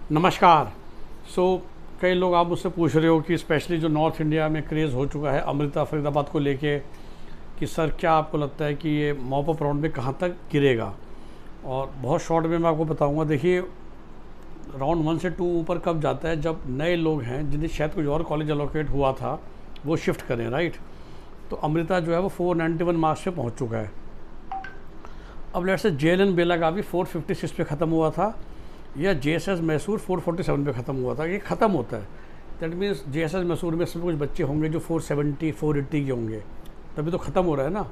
नमस्कार। कई लोग आप मुझसे पूछ रहे हो कि स्पेशली जो नॉर्थ इंडिया में क्रेज़ हो चुका है अमृता फरीदाबाद को लेके कि सर क्या आपको लगता है कि ये मॉप अप राउंड में कहाँ तक गिरेगा। और बहुत शॉर्ट में मैं आपको बताऊंगा। देखिए, राउंड 1 से 2 ऊपर कब जाता है, जब नए लोग हैं जिन्हें शायद कुछ और कॉलेज एलोकेट हुआ था वो शिफ्ट करें, राइट। तो अमृता जो है वो 491 मार्क्स पे पहुँच चुका है। अब लेट्स से JLN बेलागावी 456 पे ख़त्म हुआ था, या JSS मैसूर 447 पे ख़त्म हुआ था। ये ख़त्म होता है, दैट मीन्स JSS मैसूर में सब कुछ बच्चे होंगे जो 470 480 के होंगे, तभी तो ख़त्म हो रहा है ना।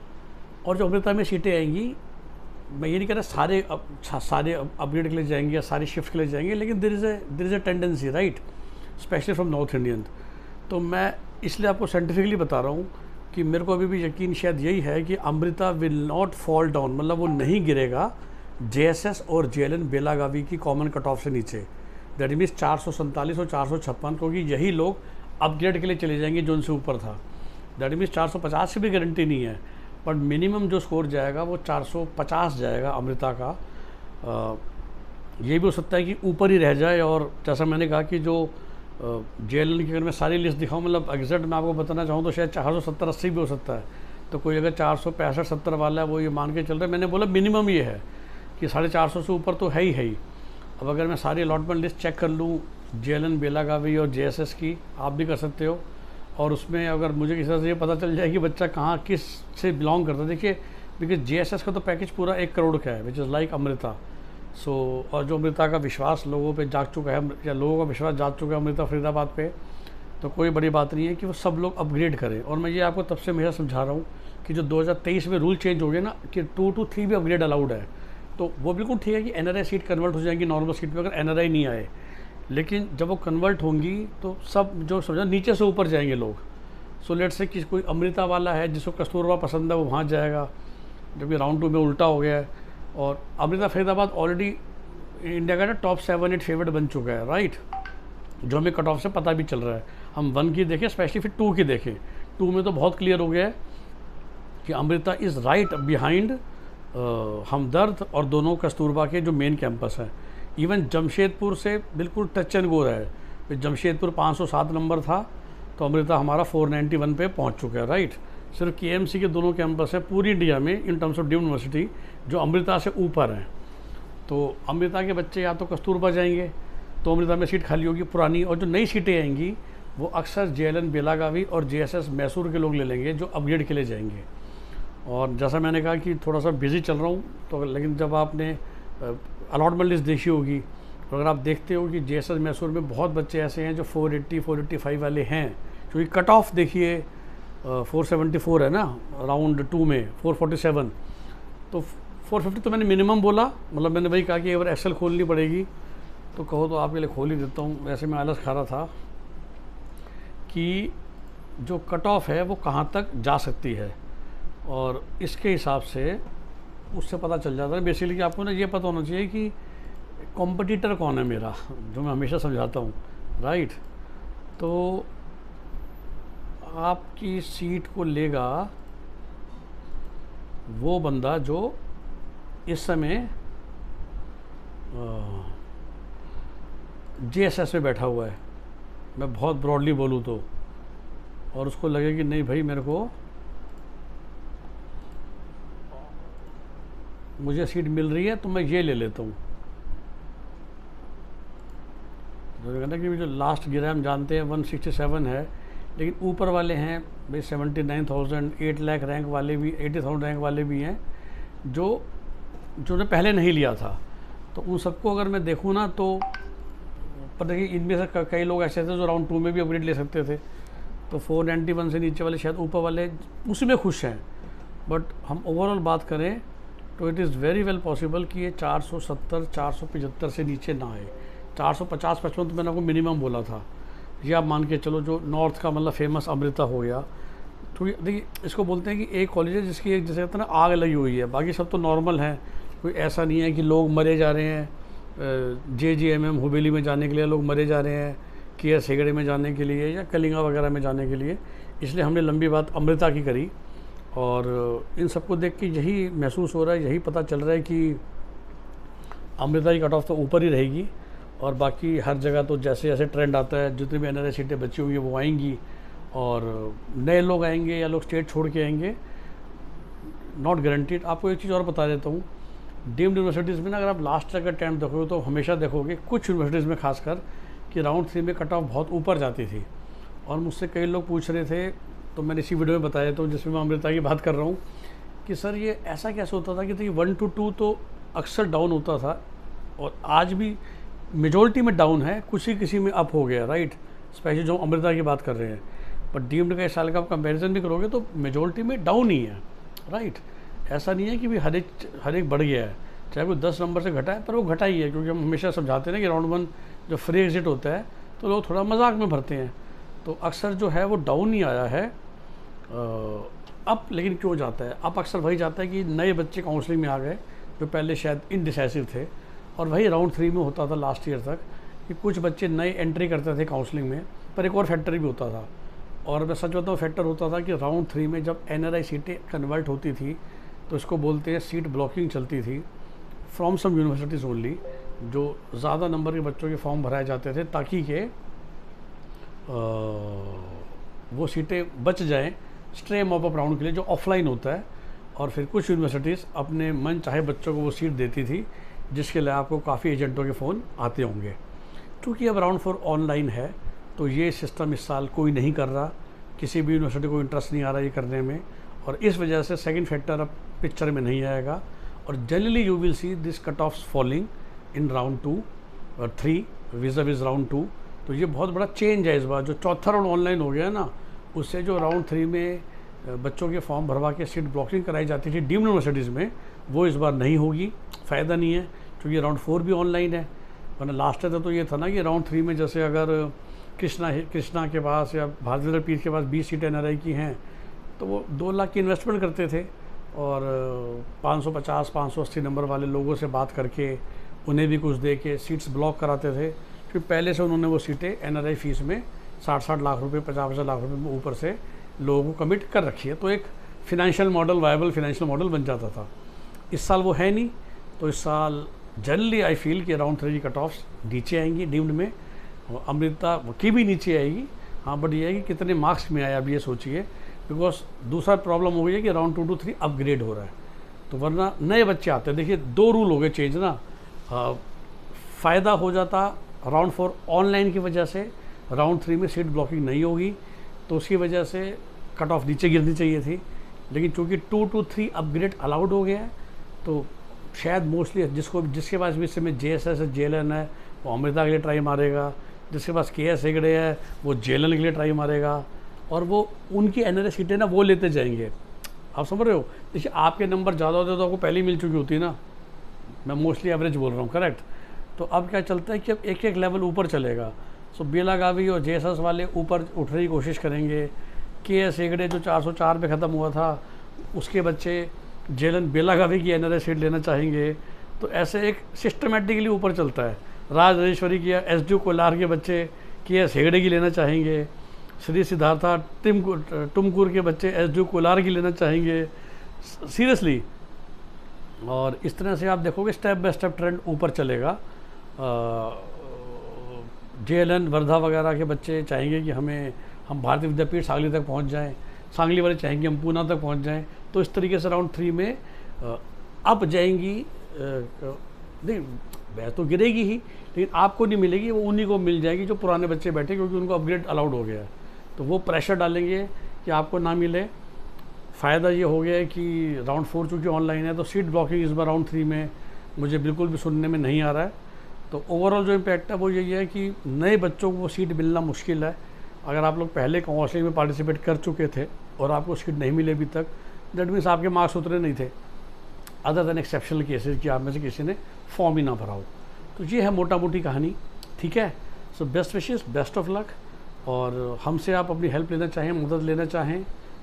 और जो अमृता में सीटें आएंगी, मैं ये नहीं कह रहा सारे अपग्रेड के लिए जाएंगे या सारी शिफ्ट के लिए जाएंगे, लेकिन there is a tendency, right, specially from north Indian. तो मैं इसलिए आपको साइंटिफिकली बता रहा हूँ कि मेरे को अभी भी यकीन शायद यही है कि Amrita will not fall down, मतलब वो नहीं गिरेगा JSS और JLN बेलागावी की कॉमन कट ऑफ से नीचे। दैट मीन्स 447 और 456, क्योंकि यही लोग अपग्रेड के लिए चले जाएंगे जो उनसे ऊपर था। दैट मीन्स 450 की भी गारंटी नहीं है, बट मिनिमम जो स्कोर जाएगा वो 450 जाएगा अमृता का। ये भी हो सकता है कि ऊपर ही रह जाए। और जैसा मैंने कहा कि जो JLN की अगर मैं सारी लिस्ट दिखाऊँ, मतलब एग्जैक्ट मैं आपको बताना चाहूँ तो शायद 470-80 भी हो सकता है। तो कोई अगर 465-70 वाला है वो ये मान के चल रहा है, मैंने बोला मिनिमम ये है कि 450 से ऊपर तो है ही। अब अगर मैं सारी अलॉटमेंट लिस्ट चेक कर लूँ JLN बेलागावी और JSS की, आप भी कर सकते हो, और उसमें अगर मुझे किसी तरह से ये पता चल जाए कि बच्चा कहाँ किस से बिलोंग करता है। देखिए, बिकॉज JSS का तो पैकेज पूरा 1 करोड़ का है, विच इज़ लाइक अमृता। और जो अमृता का विश्वास लोगों पे जाग चुका है, या लोगों का विश्वास जाग चुका है अमृता फरीदाबाद पे, तो कोई बड़ी बात नहीं है कि वो सब लोग अपग्रेड करें। और मैं ये आपको तब से हमेशा समझा रहा हूँ कि जो 2023 में रूल चेंज हो गए ना कि 2 to 3 भी अपग्रेड अलाउड है, तो वो बिल्कुल ठीक है कि NRI सीट कन्वर्ट हो जाएंगी नॉर्मल सीट में अगर NRI नहीं आए। लेकिन जब वो कन्वर्ट होंगी तो सब जो समझा नीचे से ऊपर जाएंगे लोग। सो लेट से कि कोई अमृता वाला है जिसको कस्तूरबा पसंद है वो वहाँ जाएगा, जबकि राउंड 2 में उल्टा हो गया है। और अमृता फरीदाबाद ऑलरेडी इंडिया का ना टॉप 7-8 फेवरेट बन चुका है, राइट, जो हमें कट ऑफ से पता भी चल रहा है। हम 1 की देखें, स्पेशली फिर 2 की देखें, 2 में तो बहुत क्लियर हो गया है कि Amrita is right behind Hamdard और दोनों कस्तूरबा के जो मेन कैंपस हैं। इवन जमशेदपुर से बिल्कुल टच एंड गो रहा है। जमशेदपुर 507 नंबर था, तो अमृता हमारा 491 पे पहुंच चुका है, राइट। सिर्फ KMC के दोनों कैंपस हैं पूरी इंडिया में in terms of deemed university जो अमृता से ऊपर हैं। तो अमृता के बच्चे या तो कस्तूरबा जाएंगे तो अमृता में सीट खाली होगी पुरानी, और जो नई सीटें आएंगी वो अक्सर JLN बेलागावी और JSS मैसूर के लोग ले लेंगे जो अपग्रेड के लिए जाएंगे। और जैसा मैंने कहा कि थोड़ा सा बिजी चल रहा हूँ, तो लेकिन जब आपने अलॉटमेंट लिस्ट देखी होगी, तो अगर आप देखते हो कि JSS मैसूर में बहुत बच्चे ऐसे हैं जो 480 485 वाले हैं, क्योंकि कट ऑफ देखिए 474 है ना राउंड 2 में, 447, तो 450 तो मैंने मिनिमम बोला, मतलब मैंने वही कहा कि अगर एक्सेल खोलनी पड़ेगी तो कहो तो आपके लिए खोल ही देता हूँ। वैसे मैं आलस खा रहा था कि जो कट ऑफ है वो कहाँ तक जा सकती है, और इसके हिसाब से उससे पता चल जाता है बेसिकली कि आपको ना ये पता होना चाहिए कि कॉम्पिटिटर कौन है मेरा, जो मैं हमेशा समझाता हूँ, राइट। तो आपकी सीट को लेगा वो बंदा जो इस समय JSS में बैठा हुआ है, मैं बहुत ब्रॉडली बोलूँ तो, और उसको लगे कि नहीं भाई मेरे को मुझे सीट मिल रही है तो मैं ये ले लेता हूँ। तो कहना कि जो लास्ट गिरा हम जानते हैं 167 है, लेकिन ऊपर वाले हैं भाई 79,000 8 लाख रैंक वाले भी, 80,000 रैंक वाले भी हैं जो ने पहले नहीं लिया था। तो उन सबको अगर मैं देखूँ ना तो पर देखिए इनमें से कई लोग ऐसे थे जो राउंड 2 में भी अपग्रेड ले सकते थे, तो 491 से नीचे वाले शायद ऊपर वाले उसी में खुश हैं। बट हम ओवरऑल बात करें तो it is very well possible कि ये 470 475 से नीचे ना आए। 450-55 तो मैंने आपको मिनिमम बोला था, ये आप मान के चलो जो नॉर्थ का मतलब फेमस अमृता हो गया। तो देखिए इसको बोलते हैं कि एक कॉलेज है जिसकी एक जैसे कहते हैं ना आग लगी हुई है, बाकी सब तो नॉर्मल है। कोई ऐसा नहीं है कि लोग मरे जा रहे हैं, JGMM हुबेली में जाने के लिए लोग मरे जा रहे हैं, KS हेगड़े में जाने के लिए या कलिंगा वगैरह में जाने के लिए। इसलिए हमने लंबी बात अमृता की करी, और इन सबको देख के यही महसूस हो रहा है, यही पता चल रहा है कि अमृता की कट ऑफ तो ऊपर ही रहेगी। और बाकी हर जगह तो जैसे जैसे ट्रेंड आता है जितनी भी NRI सीटें बची होंगी वो आएंगी और नए लोग आएंगे या लोग स्टेट छोड़ के आएंगे, नॉट गारंटीड। आपको एक चीज़ और बता देता हूँ, डीम्ड यूनिवर्सिटीज़ में ना अगर आप लास्ट तक का टाइम देखोगे तो हमेशा देखोगे कुछ यूनिवर्सिटीज़ में खासकर कि राउंड 3 में कट ऑफ बहुत ऊपर जाती थी। और मुझसे कई लोग पूछ रहे थे, तो मैंने इसी वीडियो में बताया, तो जिसमें मैं अमृता की बात कर रहा हूँ कि सर ये ऐसा कैसे होता था कि तो ये 1 to 2 तो अक्सर डाउन होता था और आज भी मेजॉरिटी में डाउन है, किसी में अप हो गया, राइट। स्पेशली जो अमृता की बात कर रहे हैं, पर डीम्ड का इस साल का आप कंपेरिजन भी करोगे तो मेजॉरिटी में डाउन ही है, राइट। ऐसा नहीं है कि भी हर एक बढ़ गया है, चाहे कोई 10 नंबर से घटा है पर वो घटा ही है, क्योंकि हम हमेशा समझाते हैं कि राउंड 1 जो फ्री एग्जिट होता है तो लोग थोड़ा मजाक में भरते हैं, तो अक्सर जो है वो डाउन ही आया है। अप लेकिन क्यों जाता है? अप अक्सर वही जाता है कि नए बच्चे काउंसलिंग में आ गए जो पहले शायद इनडिसाइसिव थे, और वही राउंड 3 में होता था लास्ट ईयर तक कि कुछ बच्चे नए एंट्री करते थे काउंसलिंग में। पर एक और फैक्टर भी होता था, और मैं सच बताऊँ फैक्टर होता था कि राउंड 3 में जब NRI सीटें कन्वर्ट होती थी तो इसको बोलते हैं सीट ब्लॉकिंग चलती थी फ्रॉम सम यूनिवर्सिटीज़ ओनली, जो ज़्यादा नंबर के बच्चों के फॉर्म भराए जाते थे ताकि के वो सीटें बच जाएं स्ट्रे मॉप अप राउंड के लिए जो ऑफलाइन होता है। और फिर कुछ यूनिवर्सिटीज़ अपने मन चाहे बच्चों को वो सीट देती थी, जिसके लिए आपको काफ़ी एजेंटों के फ़ोन आते होंगे। क्योंकि अब राउंड 4 ऑनलाइन है तो ये सिस्टम इस साल कोई नहीं कर रहा, किसी भी यूनिवर्सिटी को इंटरेस्ट नहीं आ रहा ये करने में, और इस वजह से सेकंड फैक्टर अब पिक्चर में नहीं आएगा। और generally you will see this cut offs falling in round 2 और 3 विज़ राउंड 2। तो ये बहुत बड़ा चेंज है इस बार, जो चौथा राउंड ऑनलाइन हो गया है ना, उससे जो राउंड 3 में बच्चों के फॉर्म भरवा के सीट ब्लॉकिंग कराई जाती थी डीम्ड यूनिवर्सिटीज़ में, वो इस बार नहीं होगी। फ़ायदा नहीं है क्योंकि राउंड 4 भी ऑनलाइन है, वरना लास्ट ईयर तो ये था ना कि राउंड 3 में जैसे अगर कृष्णा के पास या भारत विद्यापीठ के पास 20 सीटें NRI की हैं तो वो 2 लाख की इन्वेस्टमेंट करते थे और 550-580 नंबर वाले लोगों से बात करके उन्हें भी कुछ दे के सीट्स ब्लॉक कराते थे, क्योंकि पहले से उन्होंने वो सीटें NRI फीस में 60-60 लाख रुपए 50-50 लाख रुपए ऊपर से लोगों को कमिट कर रखी है, तो एक financial model, viable financial model बन जाता था। इस साल वो है नहीं, तो इस साल जनरली आई फील कि राउंड 3 की कट ऑफ्स नीचे आएंगी डीम्ड में, और अमृता की भी नीचे आएगी। हाँ, बट ये है कि कितने मार्क्स में आया अब ये सोचिए, बिकॉज दूसरा प्रॉब्लम हो गई है कि राउंड 2 to 3 अपग्रेड हो रहा है, तो वरना नए बच्चे आते हैं। देखिए 2 रूल हो गए चेंज ना, फ़ायदा हो जाता राउंड 4 ऑनलाइन की वजह से, राउंड 3 में सीट ब्लॉकिंग नहीं होगी तो उसकी वजह से कट ऑफ नीचे गिरनी चाहिए थी, लेकिन चूँकि 2 to 3 अपग्रेड अलाउड हो गया है तो शायद मोस्टली जिसके पास भी इस समय JSS है, JLN है, वो अमृता के लिए ट्राई मारेगा, जिसके पास KS हेगड़े है वो JLN के लिए ट्राई मारेगा, और वो उनकी NRI सीटें ना वो लेते जाएंगे। आप समझ रहे हो? देखिए आपके नंबर ज़्यादा होते तो आपको पहले ही मिल चुकी होती ना, मैं मोस्टली एवरेज बोल रहा हूँ, करेक्ट। तो अब क्या चलता है कि अब एक एक लेवल ऊपर चलेगा। सो बेलागावी और JSS वाले ऊपर उठने की कोशिश करेंगे, KS हेगड़े जो 404 पे ख़त्म हुआ था उसके बच्चे JLN बेलागावी की NRI सीट लेना चाहेंगे, तो ऐसे एक सिस्टमेटिकली ऊपर चलता है। राजेश्वरी की SDU कोलार के बच्चे KS हेगड़े की लेना चाहेंगे, श्री सिद्धार्था टुमकुर के बच्चे SDU कोलार की लेना चाहेंगे, सीरियसली। और इस तरह से आप देखोगे स्टेप बाय स्टेप ट्रेंड ऊपर चलेगा। JLN वर्धा वगैरह के बच्चे चाहेंगे कि हम भारतीय विद्यापीठ सांगली तक पहुंच जाएं, सांगली वाले चाहेंगे हम पूना तक पहुंच जाएं, तो इस तरीके से राउंड 3 में अप जाएंगी। नहीं, वह तो गिरेगी ही, लेकिन आपको नहीं मिलेगी, वो उन्हीं को मिल जाएगी जो पुराने बच्चे बैठे, क्योंकि उनको अपग्रेड अलाउड हो गया है, तो वो प्रेशर डालेंगे कि आपको ना मिले। फ़ायदा ये हो गया है कि राउंड 4 चूँकि ऑनलाइन है तो सीट ब्लॉकिंग इस बार राउंड 3 में मुझे बिल्कुल भी सुनने में नहीं आ रहा है। तो ओवरऑल जो इम्पैक्ट है वो यही है कि नए बच्चों को वो सीट मिलना मुश्किल है। अगर आप लोग पहले काउंसलिंग में पार्टिसिपेट कर चुके थे और आपको सीट नहीं मिले अभी तक, दैट मीन्स आपके मार्क्स उतरे नहीं थे, अदर दैन एक्सेप्शनल केसेस कि आप में से किसी ने फॉर्म ही ना भरा हो। तो ये है मोटा मोटी कहानी, ठीक है। So best wishes, best of luck. और हमसे आप अपनी हेल्प लेना चाहें, मदद लेना चाहें,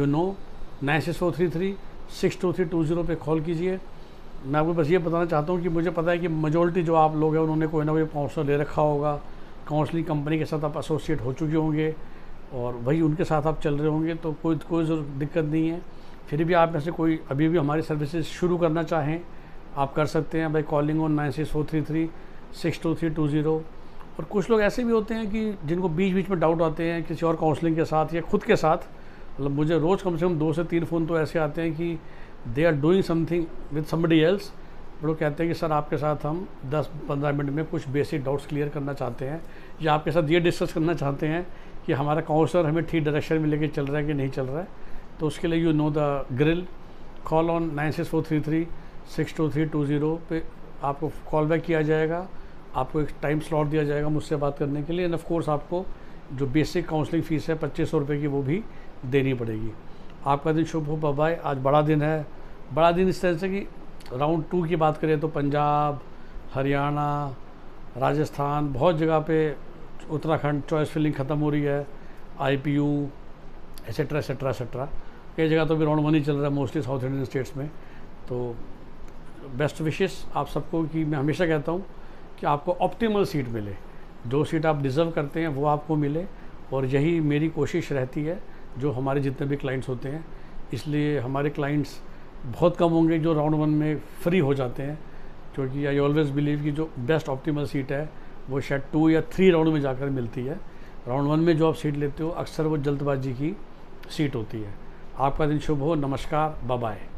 96433-62320 पे कॉल कीजिए। मैं आपको बस ये बताना चाहता हूँ कि मुझे पता है कि मेजॉरिटी जो आप लोग हैं उन्होंने कोई ना कोई काउंसलर ले रखा होगा, काउंसलिंग कंपनी के साथ आप एसोसिएट हो चुके होंगे और वही उनके साथ आप चल रहे होंगे, तो कोई दिक्कत नहीं है। फिर भी आप में से कोई अभी भी हमारी सर्विसेज शुरू करना चाहें, आप कर सकते हैं बाई कॉलिंग ऑन 96433-62320। और कुछ लोग ऐसे भी होते हैं कि जिनको बीच बीच में डाउट आते हैं किसी और काउंसलिंग के साथ या खुद के साथ, मतलब मुझे रोज़ कम से कम 2 से 3 फ़ोन तो ऐसे आते हैं कि they are doing something with somebody else, वो कहते हैं कि सर आपके साथ हम 10-15 मिनट में कुछ बेसिक डाउट्स क्लियर करना चाहते हैं, या आपके साथ ये डिस्कस करना चाहते हैं कि हमारा काउंसलर हमें ठीक डायरेक्शन में लेके चल रहा है कि नहीं चल रहा है। तो उसके लिए you know the grill, call on 9643362320 पे आपको कॉल बैक किया जाएगा, आपको एक टाइम स्लॉट दिया जाएगा मुझसे बात करने के लिए, एंड ऑफ कोर्स आपको जो बेसिक काउंसलिंग फ़ीस है 2500 रुपये की वो भी देनी पड़ेगी। आपका दिन शुभ हो, बाय। आज बड़ा दिन है, बड़ा दिन इस तरह से कि राउंड 2 की बात करें तो पंजाब, हरियाणा, राजस्थान, बहुत जगह पे, उत्तराखंड चॉइस फिलिंग ख़त्म हो रही है, IPU एसेट्रा एसेट्रा एसेट्रा, कई जगह तो भी राउंड 1 ही चल रहा है मोस्टली साउथ इंडियन स्टेट्स में। तो बेस्ट विशेस आप सबको कि मैं हमेशा कहता हूँ कि आपको ऑप्टिमल सीट मिले, जो सीट आप डिज़र्व करते हैं वो आपको मिले, और यही मेरी कोशिश रहती है जो हमारे जितने भी क्लाइंट्स होते हैं। इसलिए हमारे क्लाइंट्स बहुत कम होंगे जो राउंड 1 में फ्री हो जाते हैं, क्योंकि आई ऑलवेज़ बिलीव कि जो बेस्ट ऑप्टिमल सीट है वो शायद 2 या 3 राउंड में जाकर मिलती है। राउंड 1 में जो आप सीट लेते हो अक्सर वो जल्दबाजी की सीट होती है। आपका दिन शुभ हो, नमस्कार, बाय बाय।